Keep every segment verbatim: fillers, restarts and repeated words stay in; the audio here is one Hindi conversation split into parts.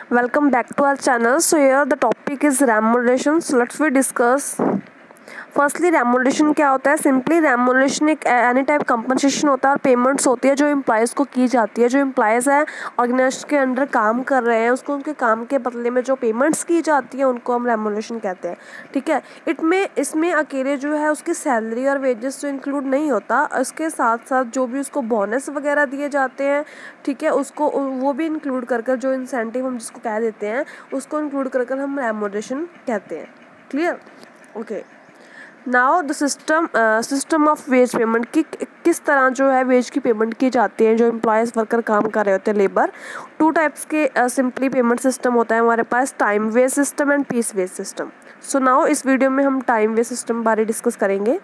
Welcome back to our channel. So here the topic is remuneration. So let's we discuss. Firstly remuneration क्या होता है? सिंपली रेमुनरेशन एक एनी टाइप कंपनसेशन होता है और पेमेंट्स होती है जो एम्प्लॉयज़ को की जाती है। जो एम्प्लॉयज़ है ऑर्गेनाइजेशन के अंडर काम कर रहे हैं उसको उनके काम के बदले में जो पेमेंट्स की जाती है उनको हम रेमुनरेशन कहते हैं। ठीक है, इट में इसमें अकेले जो है उसकी सैलरी और वेजेस तो इंक्लूड नहीं होता, उसके साथ साथ जो भी उसको बोनस वगैरह दिए जाते हैं, ठीक है, उसको वो भी इंक्लूड कर कर जो इंसेंटिव हम जिसको कह देते हैं उसको इंक्लूड कर कर हम रेमुनरेशन कहते हैं। Clear? Okay. Now the system system of wage payment की किस तरह जो है वेज की पेमेंट की जाती है जो एम्प्लॉयज़ वर्कर काम कर रहे होते हैं लेबर। टू टाइप्स के सिंपली पेमेंट सिस्टम होता है हमारे पास, time wage system and piece wage system. So now इस वीडियो में हम टाइम वेज सिस्टम बारे डिस्कस करेंगे।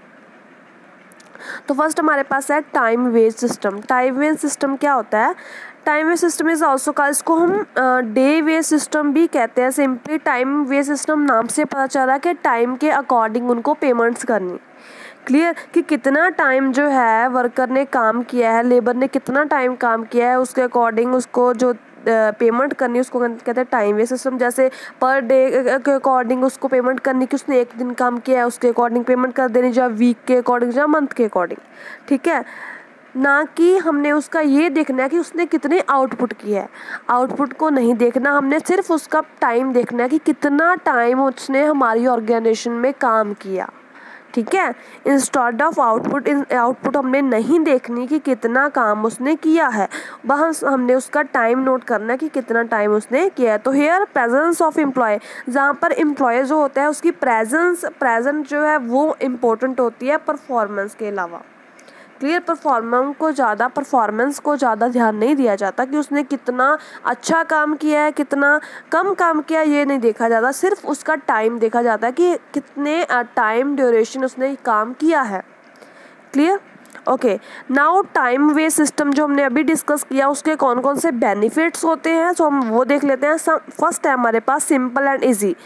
तो फर्स्ट हमारे पास है time wage system. Time wage system क्या होता है? Time wage system is also का इसको हम डे वेज सिस्टम भी कहते हैं। सिंपली टाइम वेज सिस्टम नाम से पता चल रहा है कि टाइम के अकॉर्डिंग उनको पेमेंट्स करनी। क्लियर? कि कितना टाइम जो है वर्कर ने काम किया है, लेबर ने कितना टाइम काम किया है उसके अकॉर्डिंग उसको जो पेमेंट करनी उसको कहते हैं टाइम वेज सिस्टम। जैसे पर डे के अकॉर्डिंग उसको पेमेंट करनी कि उसने एक दिन काम किया है उसके अकॉर्डिंग पेमेंट कर देनी, या वीक के अकॉर्डिंग या मंथ के अकॉर्डिंग। ठीक है, ना कि हमने उसका ये देखना है कि उसने कितने आउटपुट किया है। आउटपुट को नहीं देखना, हमने सिर्फ उसका टाइम देखना है कि कितना टाइम उसने हमारी ऑर्गेनाइजेशन में काम किया। ठीक है, इंस्टेड ऑफ आउटपुट आउटपुट हमने नहीं देखनी कि कितना काम उसने किया है, बस हमने उसका टाइम नोट करना है कि कितना टाइम उसने किया है। तो हेयर प्रेजेंस ऑफ एम्प्लॉय, जहाँ पर एम्प्लॉय जो होता है उसकी प्रेजेंस प्रेजेंट जो है वो इम्पोर्टेंट होती है परफॉर्मेंस के अलावा। क्लियर? परफॉर्मेंस को ज़्यादा परफॉर्मेंस को ज़्यादा ध्यान नहीं दिया जाता कि उसने कितना अच्छा काम किया है कितना कम काम किया, ये नहीं देखा जाता, सिर्फ उसका टाइम देखा जाता है कि कितने टाइम ड्यूरेशन उसने काम किया है। Clear? Okay. Now time wage system जो हमने अभी डिस्कस किया उसके कौन कौन से बेनिफिट्स होते हैं तो हम वो देख लेते हैं। फर्स्ट है हमारे पास सिंपल एंड ईजी।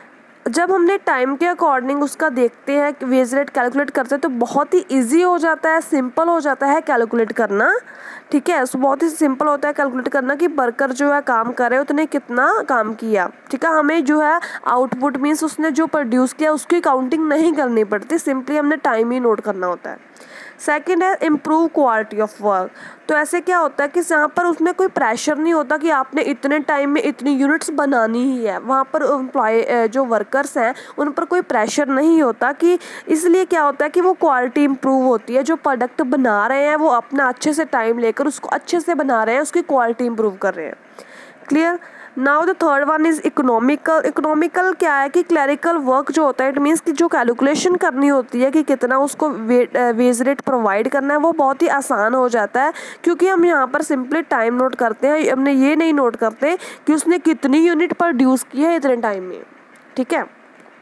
जब हमने टाइम के अकॉर्डिंग उसका देखते हैं वेज रेट कैलकुलेट करते हैं तो बहुत ही इजी हो जाता है, सिंपल हो जाता है कैलकुलेट करना। ठीक है, सो बहुत ही सिंपल होता है कैलकुलेट करना कि वर्कर जो है काम कर रहे हैं उतने कितना काम किया। ठीक है, हमें जो है आउटपुट मीन्स उसने जो प्रोड्यूस किया उसकी काउंटिंग नहीं करनी पड़ती, सिंपली हमने टाइम ही नोट करना होता है। सेकेंड है इम्प्रूव क्वालिटी ऑफ वर्क। तो ऐसे क्या होता है कि जहाँ पर उसमें कोई प्रेशर नहीं होता कि आपने इतने टाइम में इतनी यूनिट्स बनानी ही है, वहाँ पर एम्प्लॉय जो वर्कर्स हैं उन पर कोई प्रेशर नहीं होता कि इसलिए क्या होता है कि वो क्वालिटी इम्प्रूव होती है। जो प्रोडक्ट बना रहे हैं वो अपना अच्छे से टाइम लेकर उसको अच्छे से बना रहे हैं, उसकी क्वालिटी इम्प्रूव कर रहे हैं। Clear? Now the third one is economical. Economical क्या है कि क्लरिकल वर्क जो होता है, इट मीन्स कि जो कैलकुलेशन करनी होती है कि कितना उसको वेज रेट प्रोवाइड करना है वो बहुत ही आसान हो जाता है, क्योंकि हम यहाँ पर सिंपली टाइम नोट करते हैं, हमने ये नहीं नोट करते कि उसने कितनी यूनिट प्रोड्यूस की है इतने टाइम में। ठीक है,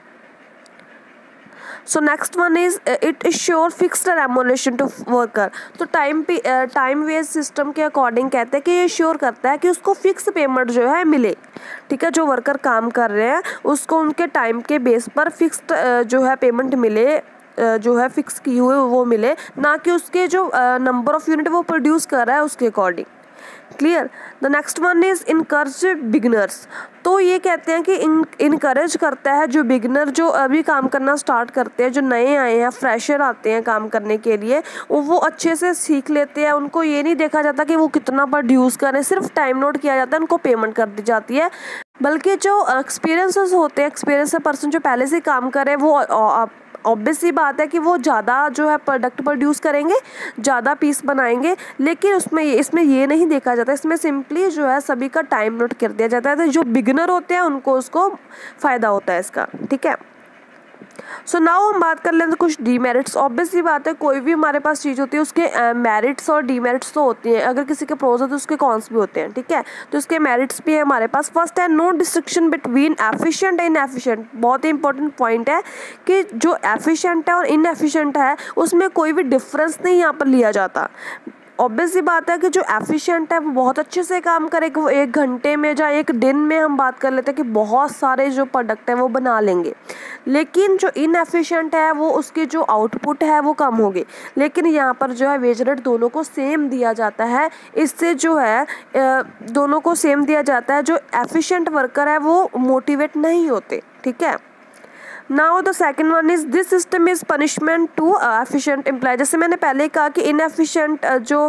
so next one is it ensure fixed remuneration to worker. तो टाइम पे टाइम वेज सिस्टम के अकॉर्डिंग कहते हैं कि ये इश्योर करता है कि उसको फिक्स पेमेंट जो है मिले। ठीक है, जो वर्कर काम कर रहे हैं उसको उनके टाइम के बेस पर फिक्स्ड जो है पेमेंट मिले, जो है फिक्स की हुई वो मिले, ना कि उसके जो नंबर ऑफ यूनिट वो प्रोड्यूस कर रहा है उसके according. Clear? The next one is encourage beginners. तो ये कहते हैं कि इनकरेज करता है जो बिगिनर जो अभी काम करना स्टार्ट करते हैं, जो नए आए हैं, फ्रेशर आते हैं काम करने के लिए, वो अच्छे से सीख लेते हैं। उनको ये नहीं देखा जाता कि वो कितना प्रोड्यूस करें, सिर्फ टाइम नोट किया जाता है, उनको पेमेंट कर दी जाती है। बल्कि जो एक्सपीरियंसेस होते हैं, एक्सपीरियंस पर्सन जो पहले से काम करे वो ऑब्वियस सी बात है कि वो ज़्यादा जो है प्रोडक्ट प्रोड्यूस करेंगे, ज़्यादा पीस बनाएंगे, लेकिन उसमें इसमें ये नहीं देखा जाता, इसमें सिंपली जो है सभी का टाइम नोट कर दिया जाता है। तो जो बिगिनर होते हैं उनको उसको फ़ायदा होता है इसका। ठीक है, सो नाउ हम बात कर लेते हैं कुछ डीमेरिट्स। ऑब्वियस सी बात है कोई भी हमारे पास चीज़ होती है उसके मेरिट्स और डीमेरिट्स तो होती हैं, अगर किसी के प्रोज होते हैं उसके कॉन्स भी होते हैं। ठीक है, तो इसके मेरिट्स भी है हमारे पास। फर्स्ट है no distinction between efficient and inefficient. बहुत ही इंपॉर्टेंट पॉइंट है कि जो एफिशिएंट है और इनएफिशिएंट है उसमें कोई भी डिफरेंस नहीं यहाँ पर लिया जाता। ऑब्वियस सी बात है कि जो एफिशिएंट है वो बहुत अच्छे से काम करेगा, वो एक घंटे में या एक दिन में हम बात कर लेते हैं कि बहुत सारे जो प्रोडक्ट है वो बना लेंगे। लेकिन जो इनएफिशिएंट है वो उसकी जो आउटपुट है वो कम होगी। लेकिन यहाँ पर जो है वेज रेट दोनों को सेम दिया जाता है, इससे जो है दोनों को सेम दिया जाता है। जो एफिशिएंट वर्कर है वो मोटिवेट नहीं होते, ठीक है। Now the second one is this system is punishment to efficient employ. जैसे मैंने पहले कहा कि इनएफिशिएंट जो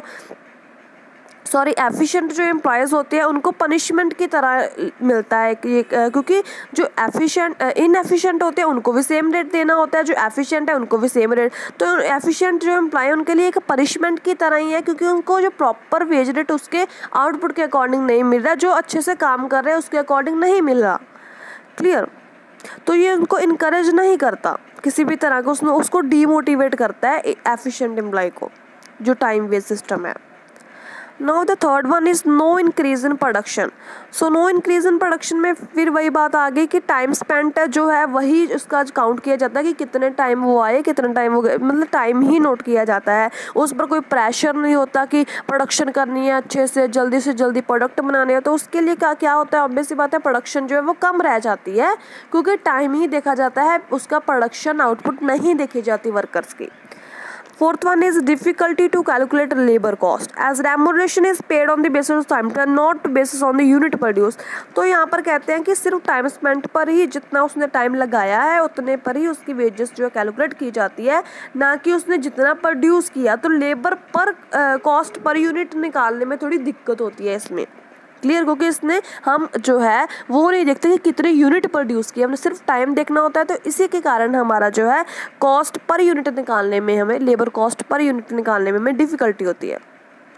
सॉरी एफिशिएंट जो एम्प्लॉयज़ होते हैं उनको पनिशमेंट की तरह मिलता है कि क्योंकि जो एफिशिएंट इनएफिशिएंट होते हैं उनको भी सेम रेट देना होता है, जो एफिशिएंट है उनको भी सेम रेट। तो एफिशिएंट जो एम्प्लॉय है उनके लिए एक पनिशमेंट की तरह ही है, क्योंकि उनको जो प्रॉपर वेज रेट उसके आउटपुट के अकॉर्डिंग नहीं मिल रहा, जो अच्छे से काम कर रहे हैं उसके अकॉर्डिंग नहीं मिल रहा। क्लियर। तो ये उनको इनकरेज नहीं करता किसी भी तरह का, उसने उसको डीमोटिवेट करता है एफिशिएंट एम्प्लॉय को, जो टाइम वेज सिस्टम है। Now the third one is no increase in production. So no increase in production में फिर वही बात आ गई कि टाइम स्पेंट जो है वही उसका काउंट किया जाता है कि कितने टाइम वो आए, कितने टाइम वो गए, मतलब टाइम ही नोट किया जाता है। उस पर कोई प्रेशर नहीं होता कि प्रोडक्शन करनी है, अच्छे से जल्दी से जल्दी प्रोडक्ट बनाने हैं। तो उसके लिए क्या क्या होता है, ऑब्वियस सी बात है प्रोडक्शन जो है वो कम रह जाती है, क्योंकि टाइम ही देखा जाता है, उसका प्रोडक्शन आउटपुट नहीं देखी जाती वर्कर्स की। Fourth one is difficulty to calculate labor cost as remuneration is paid on the basis of time and not basis on the unit produced। तो यहाँ पर कहते हैं कि सिर्फ टाइम स्पेंट पर ही, जितना उसने टाइम लगाया है उतने पर ही उसकी वेजेस जो है कैलकुलेट की जाती है, ना कि उसने जितना प्रोड्यूस किया। तो लेबर पर कॉस्ट पर यूनिट निकालने में थोड़ी दिक्कत होती है इसमें। क्लियर, क्योंकि इसने हम जो है वो नहीं देखते कि कितने यूनिट प्रोड्यूस किए, हमने सिर्फ टाइम देखना होता है। तो इसी के कारण हमारा जो है कॉस्ट पर यूनिट निकालने में, हमें लेबर कॉस्ट पर यूनिट निकालने में हमें डिफिकल्टी होती है।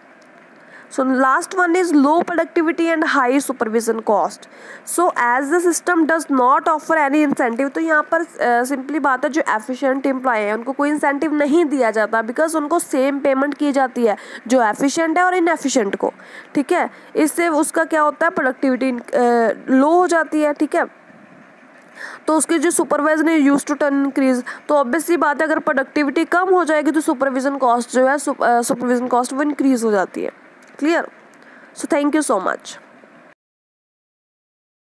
So last one is low productivity and high supervision cost. So as the system does not offer any incentive. तो यहाँ पर सिंपली uh, बात है, जो एफिशिएंट एम्प्लॉय है उनको कोई इंसेंटिव नहीं दिया जाता, बिकॉज उनको सेम पेमेंट की जाती है जो एफिशिएंट है और इनएफिशिएंट को, ठीक है। इससे उसका क्या होता है, प्रोडक्टिविटी लो हो जाती है, ठीक है। तो उसकी जो supervisor use to turn increase, तो ऑब्वियस सी बात है अगर प्रोडक्टिविटी कम हो जाएगी तो सुपरविजन कॉस्ट जो है सुपरविजन कॉस्ट वो इंक्रीज हो जाती है। Clear? So thank you so much.